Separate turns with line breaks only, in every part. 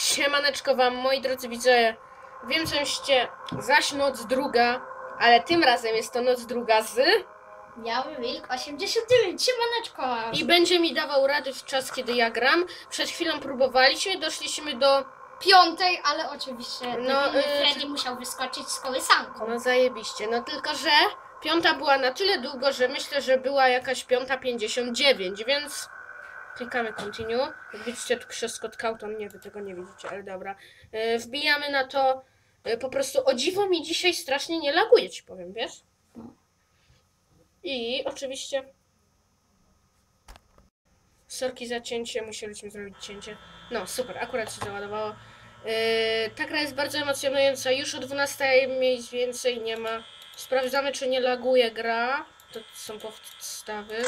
Siemaneczko wam, moi drodzy widzowie. Wiem, że jesteście zaś noc druga, ale tym razem jest to noc druga z...
Biały Wilk 89, siemaneczko!
I będzie mi dawał rady w czas, kiedy ja gram. Przed chwilą próbowaliśmy, doszliśmy do...
Piątej, ale oczywiście
No,
Freddy musiał wyskoczyć z kołysanką.
No zajebiście, no tylko, że piąta była na tyle długo, że myślę, że była jakaś 5:59, więc... Klikamy continue. Jak widzicie, tu przeskok Kauton, nie, wy tego nie widzicie, ale dobra. Wbijamy na to. Po prostu o dziwo mi dzisiaj strasznie nie laguje, ci powiem, wiesz? I oczywiście... Sorki za cięcie, musieliśmy zrobić cięcie. No, super, akurat się załadowało. Ta gra jest bardzo emocjonująca. Już o 12 miejsc więcej nie ma. Sprawdzamy, czy nie laguje gra. To są podstawy.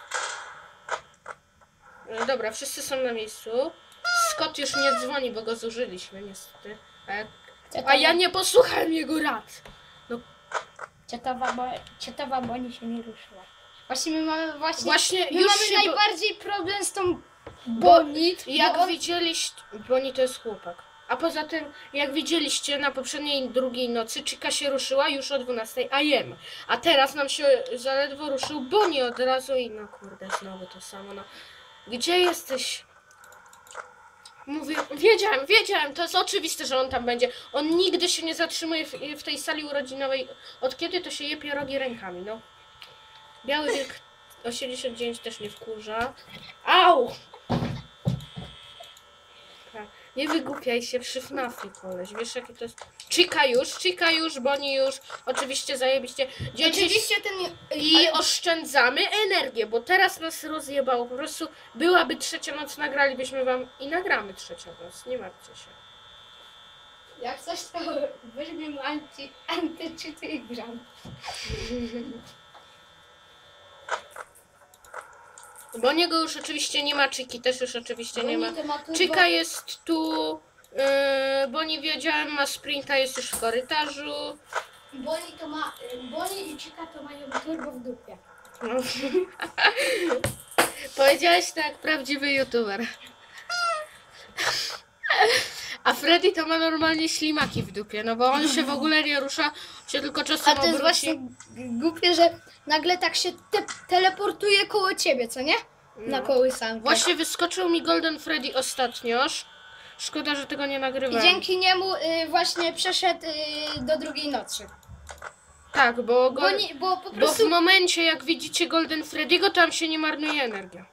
Dobra, wszyscy są na miejscu. Scott już nie dzwoni, bo go zużyliśmy niestety. A ja nie posłuchałem jego rad. No.
Cietowa Boni się nie ruszyła. Właśnie my mamy
już
mamy najbardziej problem z tą Boni.
Jak widzieliście, Boni to jest chłopak. A poza tym, jak widzieliście na poprzedniej drugiej nocy, Chica się ruszyła już o 12 AM. A teraz nam się zaledwo ruszył Boni od razu i no kurde, znowu to samo. No. Gdzie jesteś? Mówię, wiedziałem, to jest oczywiste, że on tam będzie. On nigdy się nie zatrzymuje w tej sali urodzinowej. Od kiedy to się je pierogi rękami, no. Biały Wilk 89 też nie wkurza. Au! Nie wygłupiaj się przy FNAF-ie, koleś. Wiesz, jakie to jest... Chica już, Boni już. Oczywiście zajebiście.
Oczywiście
I oszczędzamy energię, bo teraz nas rozjebało. Po prostu byłaby trzecia noc, nagralibyśmy wam i nagramy trzecią noc. Nie martwcie się.
Jak coś, to weźmiemy antyczyty i gram.
Boniego już oczywiście nie ma, Chiki też już oczywiście nie ma. Chica jest tu. Boni wiedziałem, ma sprinta, jest już w korytarzu.
Boni i Chica to mają turbo w dupie.
No. Powiedziałeś to jak prawdziwy youtuber. A Freddy to ma normalnie ślimaki w dupie, no bo on się w ogóle nie rusza, się tylko czasem
A to jest właśnie głupie, że nagle tak się teleportuje koło ciebie, co nie? Na kołysankę.
Właśnie wyskoczył mi Golden Freddy ostatnio. Szkoda, że tego nie nagrywam.
I dzięki niemu właśnie przeszedł do drugiej nocy.
Tak, bo
po prostu...
w momencie jak widzicie Golden Freddy'ego, tam się nie marnuje energia.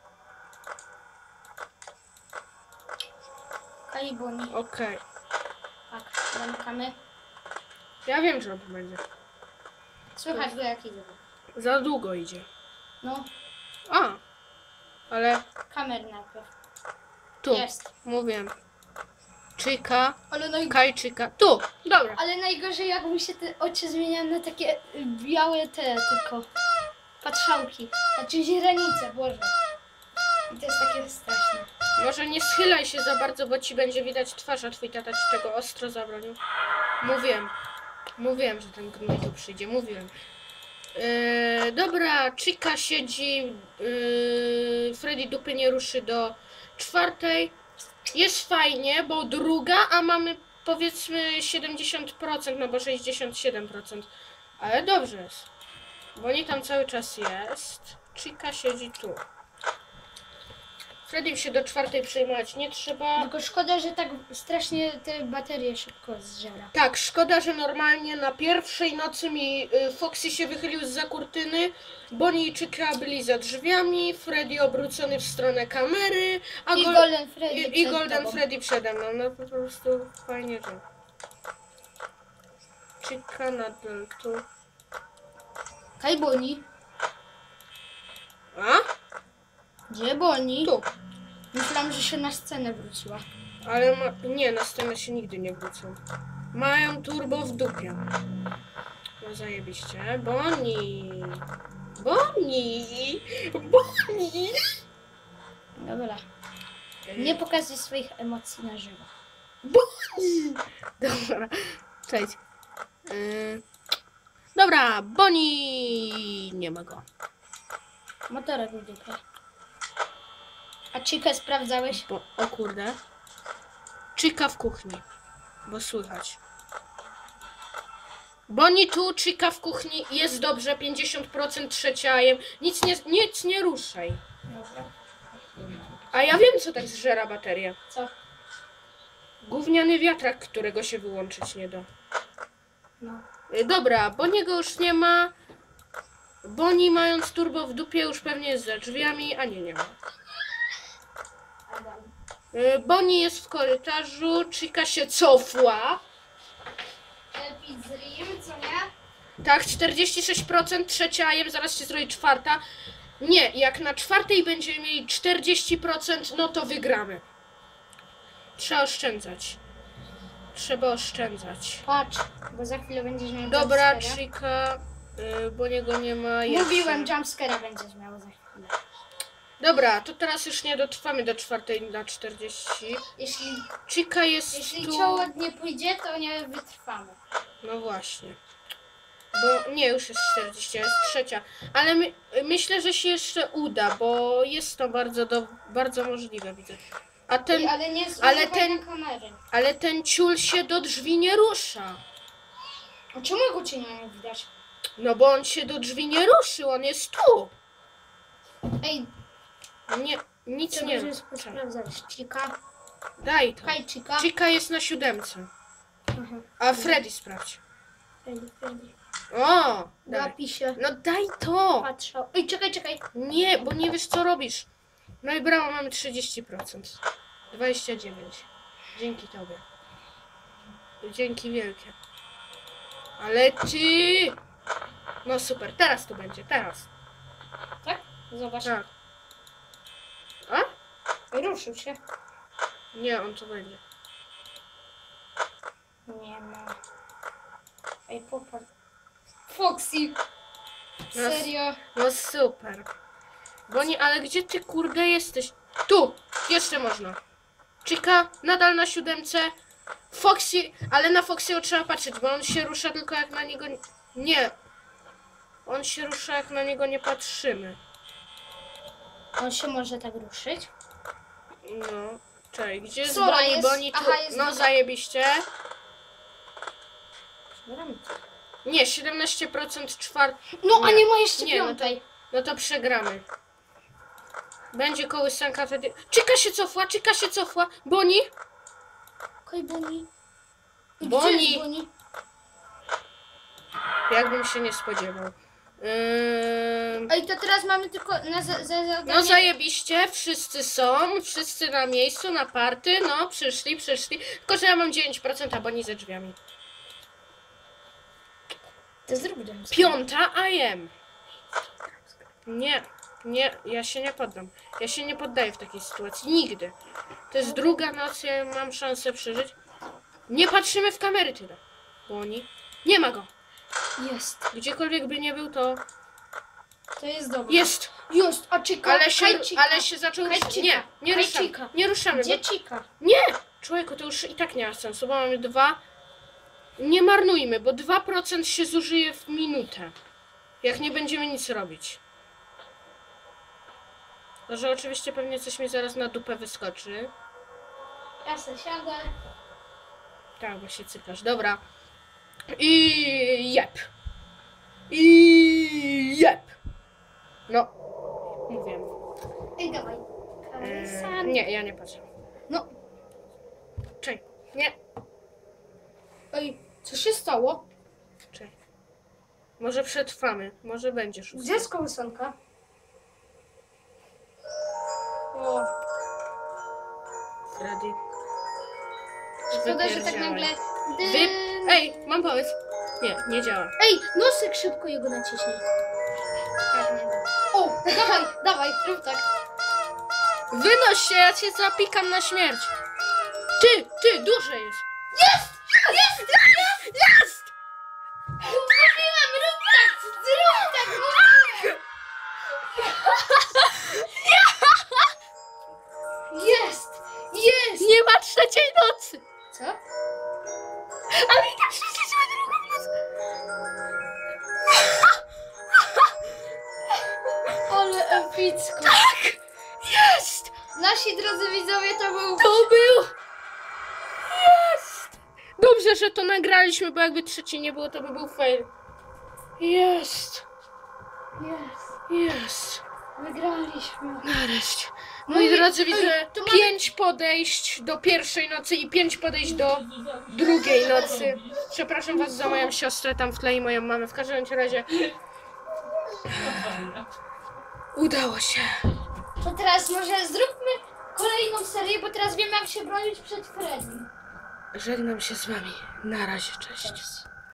Kaliboni.
Okej.
Tak, zamykamy.
Ja wiem, że on tu będzie.
Słychać go jak idzie.
Za długo idzie.
No.
A, ale
Kamery najpierw.
tu.
Jest.
Mówiłem. Chica.
Ale
Chica. Tu. Dobra.
Ale najgorzej jak mu się te oczy zmieniają na takie białe tylko patrzałki. Znaczy źrenice, Boże. I to jest takie straszne.
Może nie schylaj się za bardzo, bo ci będzie widać twarz, a twój tata ci tego ostro zabronił. Mówiłem, że ten gnój tu przyjdzie. Mówiłem. Dobra, Chica siedzi. Freddy dupy nie ruszy do 4. Jest fajnie, bo druga, a mamy powiedzmy 70%, no bo 67%. Ale dobrze jest. Bo nie tam cały czas jest. Chica siedzi tu. Freddy się do 4 przejmować nie trzeba.
Tylko szkoda, że tak strasznie te baterie szybko zżera.
Tak, szkoda, że normalnie na pierwszej nocy mi Foxy się wychylił zza kurtyny, Bonnie i Chica byli za drzwiami, Freddy obrócony w stronę kamery, a Golden Freddy przede mną. No po prostu fajnie, że Chica nadal tu.
Kaj Boni?
A?
Gdzie Boni?
Tu.
Myślałam, że się na scenę wróciła.
Ale nie, na scenę się nigdy nie wrócą. Mają turbo w dupie. No zajebiście. Bonnie.
Dobra. Nie pokazuj swoich emocji na żywo.
Bonnie! Dobra, cześć. Dobra, Bonnie! Nie ma go.
Motorek w dupie. A Chica sprawdzałeś?
O kurde. Chica w kuchni. Bo słychać. Bonnie tu, Chica w kuchni. Jest dobrze, 50% trzecia jem. Nic nie ruszaj.
Dobra.
A ja wiem, co tak zżera baterię.
Co?
Gówniany wiatrak, którego się wyłączyć nie da.
No.
Dobra, Bonniego już nie ma. Bonnie mając turbo w dupie już pewnie jest za drzwiami, a nie ma.
Adam.
Bonnie jest w korytarzu, Chica się cofła.
Epic Dream, co nie?
Tak, 46%, trzecia jem, zaraz się zrobi czwarta. Nie, jak na czwartej będziemy mieli 40%, no to wygramy. Trzeba oszczędzać. Trzeba oszczędzać.
Patrz, bo za chwilę będziesz miał
Dobra,
jumpscare'a.
Chica, bo niego nie ma.
Mówiłem,
jeszcze.
jumpscare'a będziesz miał za chwilę.
Dobra, to teraz już nie dotrwamy do czwartej na 40.
Jeśli
Chica jest tu.
czoło nie pójdzie, to nie wytrwamy.
No właśnie. Bo nie, już jest 40, jest trzecia. Ale myślę, że się jeszcze uda, bo jest to bardzo możliwe, widzę. A ten,
Ale nie
ale
zużywaj
ten-
na kamery.
ale ten ciul się do drzwi nie rusza.
A czemu go cienia nie widać?
No bo on się do drzwi nie ruszył, on jest tu.
Ej,
Nie, nic
trzeba
nie
się
rusza.
sprawdzać. Chica.
Daj to.
Hej, Chica.
Chica jest na 7.
Aha.
A Freddy sprawdź.
Freddy.
O! Daj.
Napisie.
No daj to!
Patrzał. Ej, czekaj.
Nie, bo nie wiesz co robisz. No i brawo, mamy 30%. 29. Dzięki tobie. Dzięki wielkie. Ale ty... No super, teraz to będzie, teraz.
Tak? Zobacz.
Tak. A?
Ej, ruszył się.
Nie, on to będzie.
Nie ma. Ej, popatrz. Foxy.
No,
Serio?
No super. Bonnie, ale gdzie ty kurde jesteś? Tu! Jeszcze można. Chica nadal na 7. Foxy, ale na Foxy'ego trzeba patrzeć, bo on się rusza tylko jak na niego... Nie. On się rusza jak na niego nie patrzymy.
On się może tak ruszyć?
No. Czekaj, gdzie jest
Sora
Bonnie?
jest-
Bonnie tu...
aha, jest
No
druga.
zajebiście.
Przebramy.
Nie, 17% czwart...
No, a nie ma jeszcze
Nie, no to-
piątej.
No to przegramy. Będzie kołysanka wtedy. Chica się cofła. Bonnie?
Okej, Bonnie. Gdzie
Bonnie.
jest Bonnie?
Jakbym się nie spodziewał.
Ej, to teraz mamy tylko na zadanie.
No zajebiście, wszyscy na miejscu, na party, no przyszli. Tylko, że ja mam 9%, a Bonnie ze drzwiami.
To zrób jumpscare.
5, a jem. Nie, ja się nie poddam. Ja się nie poddaję w takiej sytuacji, nigdy. To jest druga noc, ja mam szansę przeżyć. Nie patrzymy w kamery tyle. Bonnie. Nie ma go.
Jest.
Gdziekolwiek by nie był, to
To jest dobre.
jest.
Jest, a Chica?
Ale się zaczął
Hej,
ruszyć.
Chica.
Nie
Hej,
ruszamy.
Chica.
Nie ruszamy.
Gdzie
Bo...
Chica?
Nie! Człowieku, to już i tak nie ma sensu, bo mamy 2. Nie marnujmy, bo 2% się zużyje w minutę. Jak nie będziemy nic robić. To, że oczywiście pewnie coś mi zaraz na dupę wyskoczy.
Ja se siadę.
Tak, bo się cykasz. Dobra. I jep. I jep. No. Mówię.
Ej, dawaj.
Nie, ja nie patrzę.
No.
Czekaj. Nie.
Ej, co się stało?
Czekaj. Może przetrwamy. Może będzie szósty.
Gdzie jest kołysanka? O,
Freddy.
szkoda, że tak
Wypierdziałaj.
nagle...
Ej, mam pomysł. Nie działa.
Ej, nosek szybko jego naciśnij. Tak, nie da. O, dawaj, rób tak.
Wynoś się, ja cię zapikam na śmierć. Ty, duże jest.
Jest! Mówiłam, rób tak, mówiłam. Jest!
Nie ma trzeciej nocy.
Co?
Ale i tak przeszliśmy drugą noc.
Ale epicko.
Tak, jest.
Nasi drodzy widzowie, to był
To był Dobrze, że to nagraliśmy, bo jakby trzeci nie było, to by był fail. Jest. Jest.
Wygraliśmy.
Nareszcie.
No
Moi
i-
drodzy, widzę
to mamy-
5 podejść do pierwszej nocy i 5 podejść do drugiej nocy. Przepraszam was za moją siostrę tam w tle i moją mamę. W każdym razie udało się.
To teraz może zróbmy kolejną serię, bo teraz wiem jak się bronić przed Freddy.
Żegnam się z wami. Na razie, cześć.